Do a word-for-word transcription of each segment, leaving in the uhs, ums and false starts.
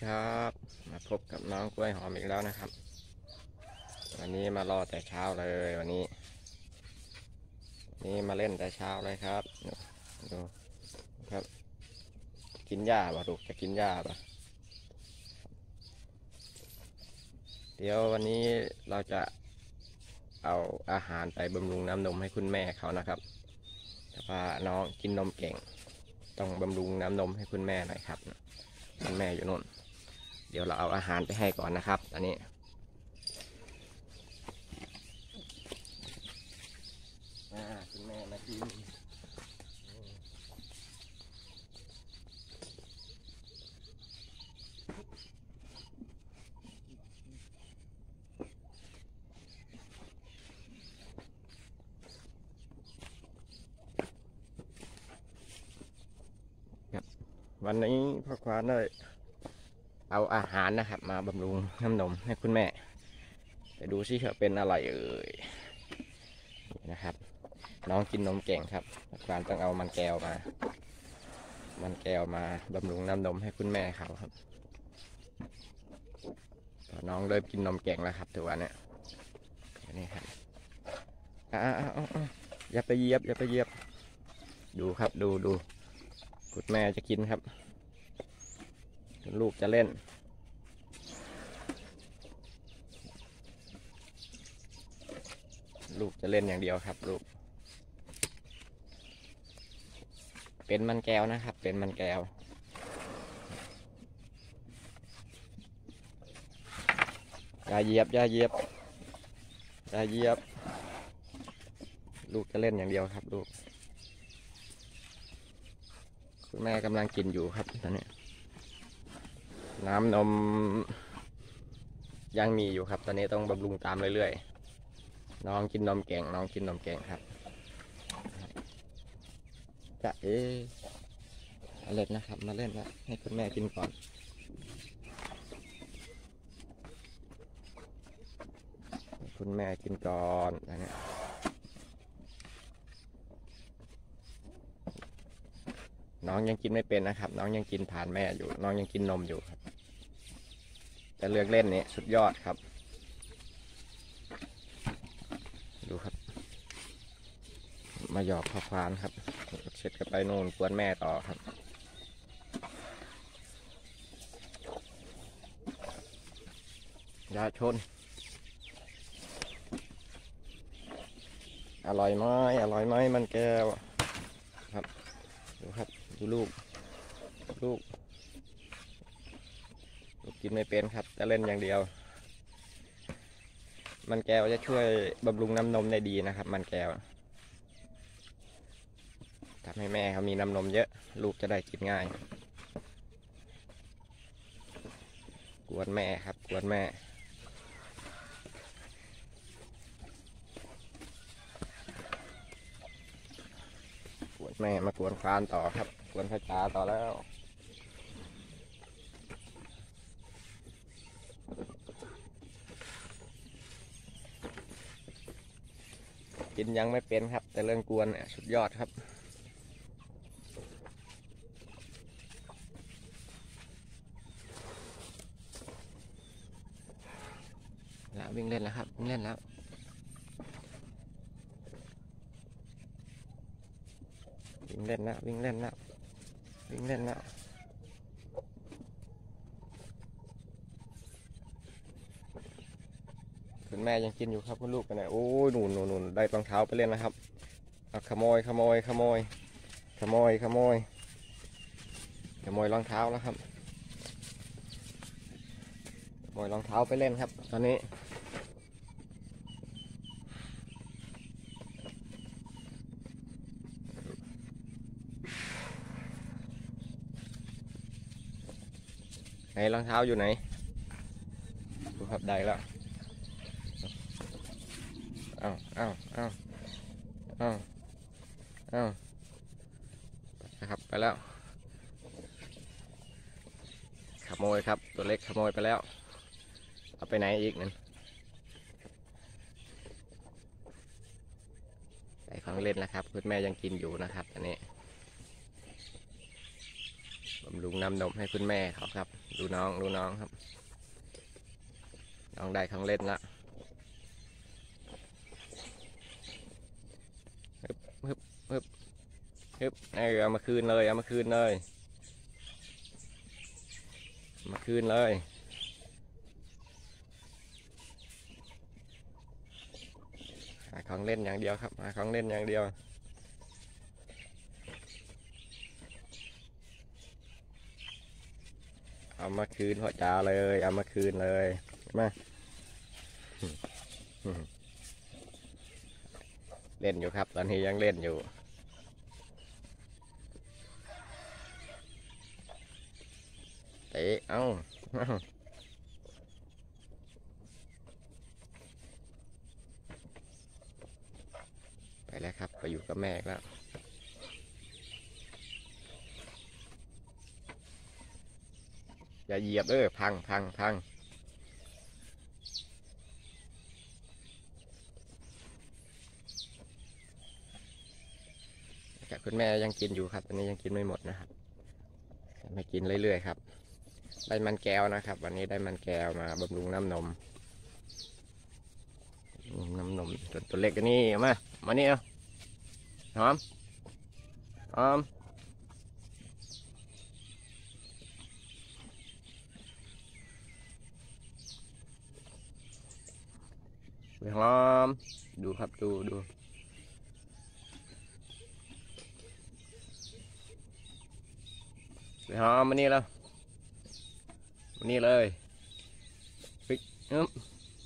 ครับมาพบกับน้องกล้วยหอมอีกแล้วนะครับวันนี้มารอแต่เช้าเลยวันนี้นี่มาเล่นแต่เช้าเลยครับดูครับกินหญ้าป่ะลูกจะกินหญ้าป่ะเดี๋ยววันนี้เราจะเอาอาหารไปบำรุงน้ำนมให้คุณแม่เขานะครับแต่ว่าน้องกินนมเก่งต้องบำรุงน้ำนมให้คุณแม่หน่อยครับคุณแม่อยู่โน่นเดี๋ยวเราเอาอาหารไปให้ก่อนนะครับอันนี้คุณแม่มากินวันนี้พ่อควานได้เอาอาหารนะครับมาบำรุงน้ำนมให้คุณแม่ไปดูซิเธอเป็นอะไรเอ่ยนะครับน้องกินนมเก่งครับพ่อควานต้องเอามันแก้วมามันแก้วมาบำรุงน้ำนมให้คุณแม่เขาครับน้องเริ่มกินนมเก่งแล้วครับตัวเนี้ยนี่ครับอ้าวอ้าวอย่าไปเหยียบอย่าไปเหยียบดูครับดูดูคุณแม่จะกินครับลูกจะเล่นลูกจะเล่นอย่างเดียวครับลูกเป็นมันแก้วนะครับเป็นมันแก้วอย่าเหยียบอย่าเหยียบอย่าเหยียบลูกจะเล่นอย่างเดียวครับลูกคุณแม่กำลังกินอยู่ครับตอนนี้น้ำนมยังมีอยู่ครับตอนนี้ต้องบำรุงตามเรื่อยๆน้องกินนมเก่งน้องกินนมเก่งครับจะเอ๊ะเล่นนะครับมาเล่นนะให้คุณแม่กินก่อนคุณแม่กินก่อนอันนี้น้องยังกินไม่เป็นนะครับน้องยังกินผ่านแม่อยู่น้องยังกินนมอยู่ครับแต่เลือกเล่นนี้สุดยอดครับดูครับมาหยอกพ่อควานครับเสร็จก็ไปโน่นกวนแม่ต่อครับยาชนอร่อยไหมอร่อยไหมมันแก้วครับดูครับดูลูกลูกลูกกินไม่เป็นครับจะเล่นอย่างเดียวมันแก้วจะช่วยบำรุงน้ำนมได้ดีนะครับมันแก้วทำให้แม่เขามีน้ำนมเยอะลูกจะได้กินง่ายกวนแม่ครับกวนแม่กวนแม่มากวนควานต่อครับกวนพระจ๋าต่อแล้วกินยังไม่เป็นครับแต่เรื่องกวนเนี่ยสุดยอดครับแล้ววิ่งเล่นแล้วครับวิ่งเล่นแล้ววิ่งเล่นแล้ววิ่งเล่นแล้ววิ่งเล่นแล้วคุณแม่ยังกินอยู่ครับคุณลูกกันไหนโอ้ยหนุนหนุนหนุนได้รองเท้าไปเล่นนะครับขโมยขโมยขโมยขโมยขโมยขโมยรองเท้าแล้วครับขโมยรองเท้าไปเล่นครับตอนนี้ไหนรองเท้าอยู่ไหนดูครับได้แล้วอ้าวอ้าวอ้าวอ้าวอ้าวนะครับไปแล้วขโมยครับตัวเล็กขโมยไปแล้วเอาไปไหนอีกนั่นใส่ของเล่นนะครับคุณแม่ยังกินอยู่นะครับอันนี้บำรุงน้ำนมให้คุณแม่เขาครับดูน้องดูน้องครับน้องได้ของเล่นละฮึบฮึบฮึบฮึบเออเอามาคืนเลยเอามาคืนเลยมาคืนเลยหาของเล่นอย่างเดียวครับหาของเล่นอย่างเดียวเอามาคืนพ่อจ๋าเลยเอามาคืนเลยมาเล่นอยู่ครับตอนนี้ยังเล่นอยู่เตะเอ้าไปแล้วครับไปอยู่กับแม่แล้วอย่าเหยียบเออพังพังพังแต่คุณแม่ยังกินอยู่ครับตอนนี้ยังกินไม่หมดนะครับไม่กินเรื่อยๆครับได้มันแก้วนะครับวันนี้ได้มันแก้วมาบำรุงน้ำนมน้ำนมตัวตัวเล็กกันนี่มามานี่เอาหอมหอมไปหอมดูครับดูดูไปหอมมานี่แล้วมานี่เลยปิ๊กอึ๊บ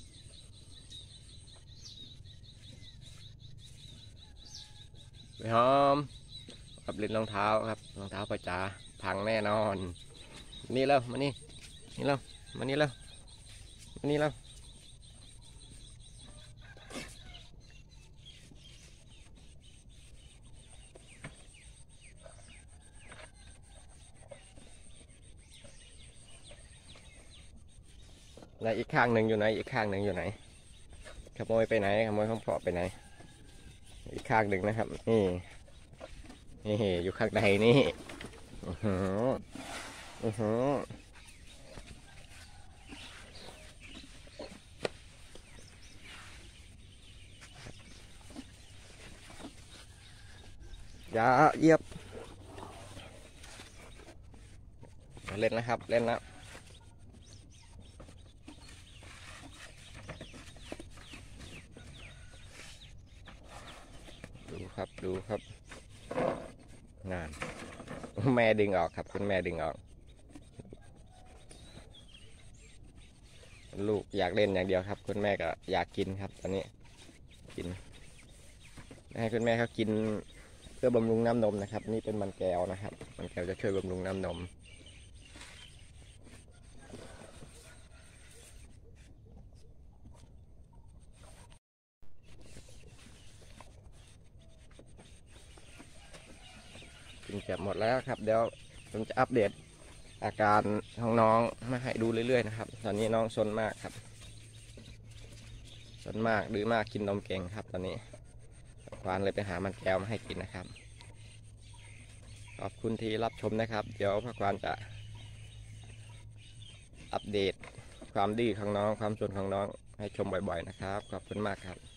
ไปหอมกับเล่นรองเท้าครับรองเท้าประจาพังแน่นอนนี่แล้วมานี่นี่แล้วมานี่แล้วมานี่แล้วไหนอีกข้างหนึ่งอยู่ไหนอีกข้างหนึ่งอยู่ไหนขโมยไปไหนขโมยของพ่อไปไหนอีกข้างหนึ่งนะครับนี่นี่อยู่ข้างในนี่อือหืออือหืออย่าเหยียบเล่นนะครับเล่นแล้วดูครับดูครับงานแม่ดึงออกครับคุณแม่ดึงออกลูกอยากเล่นอย่างเดียวครับคุณแม่ก็อยากกินครับตอนนี้กินให้คุณแม่เขากินเพื่อบำรุงน้ำนมนะครับนี่เป็นมันแก้วนะครับมันแก้วจะช่วยบำรุงน้ำนมกินเกือบหมดแล้วครับเดี๋ยวผมจะอัปเดตอาการของน้องมาให้ดูเรื่อยๆนะครับตอนนี้น้องซนมากครับซนมากดื้อมากกินนมเก่งครับตอนนี้ควานเลยไปหามันแก้วมาให้กินนะครับขอบคุณที่รับชมนะครับเดี๋ยวพ่อควานจะอัปเดตความดื้อของน้องความซนของน้องให้ชมบ่อยๆนะครับขอบคุณมากครับ